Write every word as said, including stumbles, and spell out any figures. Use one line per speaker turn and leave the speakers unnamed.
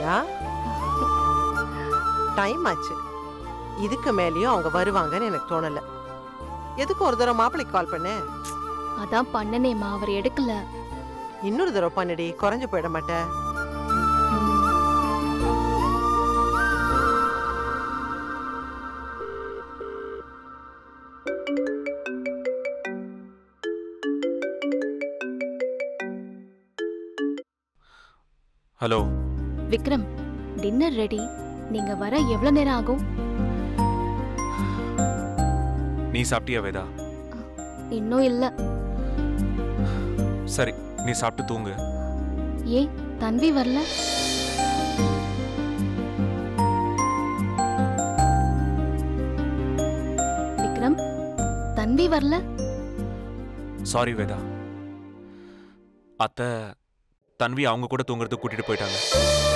Veda, time ஆச்சு. இதுக்கு மேலேயும் அவங்க வருவாங்கன்னு எனக்கு தோணல. எதுக்கு ஒரு தடவை மாப்பிள்ளைக்கு கால் பண்ண?
அதான் பண்ணனேமா, அவர் எடுக்கல.
இன்னொரு தடவை பண்ணடி, குறைஞ்சு போயிட மாட்டேன்.
Hello
Vikram, dinner ready. நீங்க வர எவ்வளவு நேரம் ஆகும்?
நீ சாப்பிட்டியா வேதா?
இன்னும் இல்ல.
சரி, நீ சாப்பிட்டு தூங்கு.
ஏன் தன்வி வரல? விக்ரம், தன்வி வரல?
சாரி வேதா, அத்தை தன்வி அவங்க கூட தூங்குறதுக்கு கூட்டிட்டு போயிட்டாங்க.